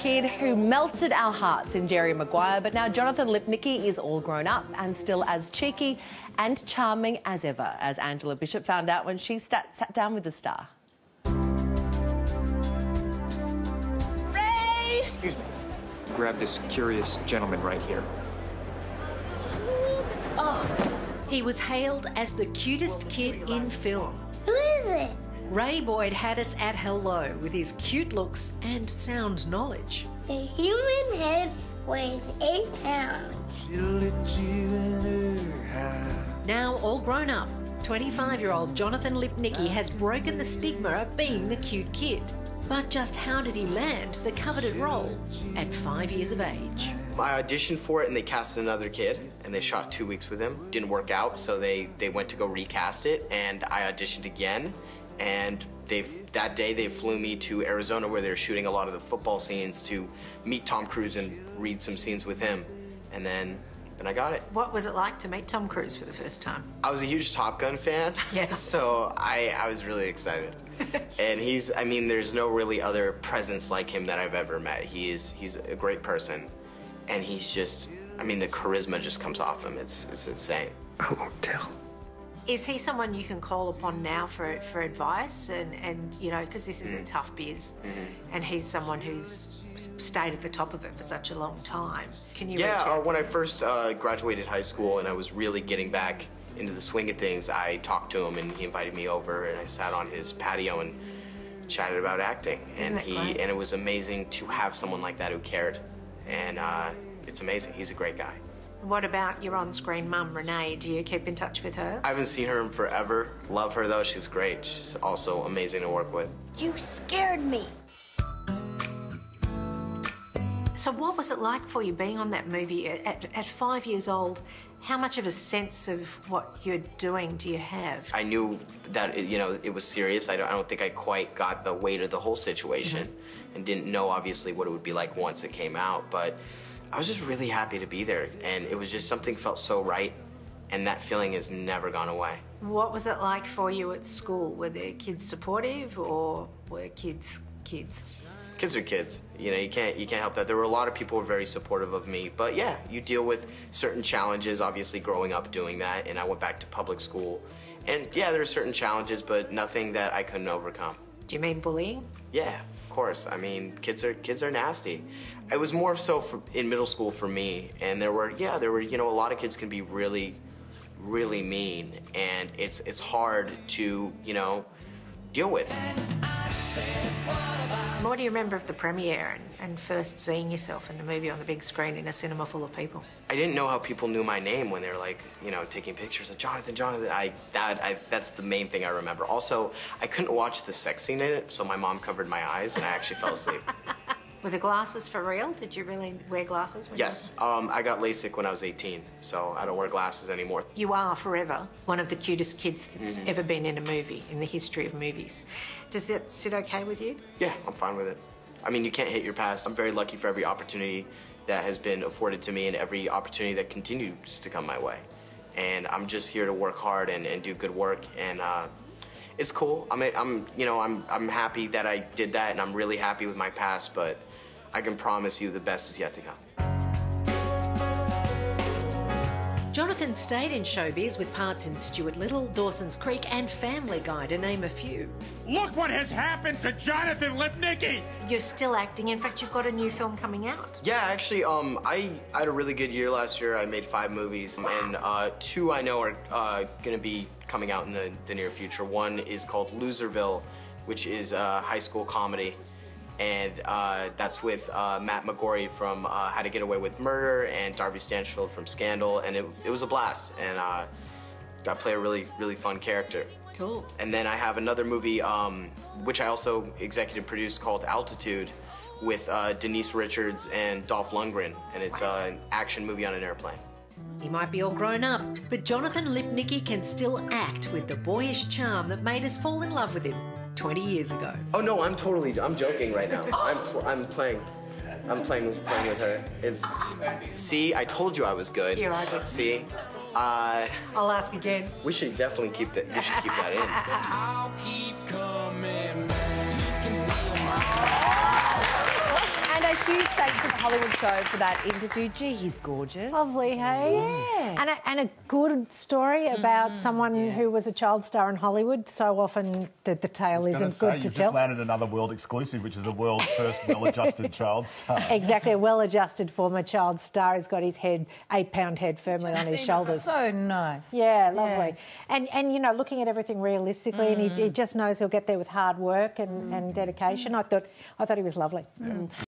kid who melted our hearts in Jerry Maguire, but now Jonathan Lipnicki is all grown up and still as cheeky and charming as ever, as Angela Bishop found out when she sat down with the star. Ray! Excuse me. Grab this curious gentleman right here. Oh. He was hailed as the cutest kid in film. Who is it? Ray Boyd had us at hello with his cute looks and sound knowledge. The human head weighs 8 pounds. Now all grown up, 25-year-old Jonathan Lipnicki has broken the stigma of being the cute kid. But just how did he land the coveted role at 5 years of age? I auditioned for it and they casted another kid and they shot 2 weeks with him. Didn't work out, so they went to go recast it and I auditioned again. And that day they flew me to Arizona where they were shooting a lot of the football scenes to meet Tom Cruise and read some scenes with him. And then I got it. What was it like to meet Tom Cruise for the first time? I was a huge Top Gun fan. Yes. So I was really excited. And I mean, there's no really other presence like him that I've ever met. He's a great person. And he's just, I mean, the charisma just comes off him. It's insane. I won't tell. Is he someone you can call upon now for advice and you know, because this is a tough biz, and he's someone who's stayed at the top of it for such a long time. Can you reach out to when him? I first graduated high school and I was really getting back into the swing of things, I talked to him and he invited me over and I sat on his patio and chatted about acting. Isn't that great? And it was amazing to have someone like that who cared. And it's amazing. He's a great guy. What about your on-screen mum, Renee? Do you keep in touch with her? I haven't seen her in forever. Love her though, she's great. She's also amazing to work with. You scared me. So what was it like for you being on that movie at 5 years old? How much of a sense of what you're doing do you have? I knew that it was serious. I don't think I quite got the weight of the whole situation and didn't know obviously what it would be like once it came out, but I was just really happy to be there, and it was just something felt so right, and that feeling has never gone away. What was it like for you at school? Were the kids supportive, or were kids kids? Kids are kids. You know, you can't help that. There were a lot of people who were very supportive of me, but yeah, you deal with certain challenges, obviously growing up doing that, and I went back to public school, and yeah, there are certain challenges, but nothing that I couldn't overcome. Do you mean bullying? Yeah, of course. I mean, kids are nasty. It was more so in middle school for me, and there were a lot of kids can be really, really mean, and it's hard to deal with. What do you remember of the premiere and first seeing yourself in the movie on the big screen in a cinema full of people? I didn't know how people knew my name when they were like, taking pictures of Jonathan. That's the main thing I remember. Also, I couldn't watch the sex scene in it, so my mom covered my eyes and I actually fell asleep. Were the glasses for real? Did you really wear glasses? Yes, I got LASIK when I was 18, so I don't wear glasses anymore. You are forever one of the cutest kids that's ever been in a movie, in the history of movies. Does that sit okay with you? Yeah, I'm fine with it. I mean, you can't hate your past. I'm very lucky for every opportunity that has been afforded to me and every opportunity that continues to come my way. And I'm just here to work hard and do good work, and it's cool. I'm happy that I did that, and I'm really happy with my past, but I can promise you the best is yet to come. Jonathan stayed in showbiz with parts in Stuart Little, Dawson's Creek and Family Guy, to name a few. Look what has happened to Jonathan Lipnicki! You're still acting. In fact, you've got a new film coming out. Yeah, actually, I had a really good year last year. I made 5 movies, and 2 I know are gonna be coming out in the near future. One is called Loserville, which is a high school comedy. And that's with Matt McGorry from How to Get Away with Murder and Darby Stanchfield from Scandal, and it was a blast, and I play a really, really fun character. Cool. And then I have another movie, which I also executive produced, called Altitude, with Denise Richards and Dolph Lundgren, and it's an action movie on an airplane. He might be all grown up, but Jonathan Lipnicki can still act with the boyish charm that made us fall in love with him 20 years ago. Oh no, I'm joking right now. I'm playing with her. See, I told you I was good. You're right. See, I'll ask again. we should definitely keep that. You should keep that in. I'll keep coming back. You can steal my And a huge Huge thanks to the Hollywood Show for that interview. Gee, he's gorgeous. Lovely, hey? Yeah. And a good story about someone who was a child star in Hollywood. So often the tale isn't good to You've tell. just landed another world exclusive, which is the world's first well-adjusted child star. Exactly, a well-adjusted former child star has got his head, 8-pound head firmly on his shoulders. So nice. Yeah, lovely. And you know, looking at everything realistically, and he just knows he'll get there with hard work and dedication. I thought he was lovely.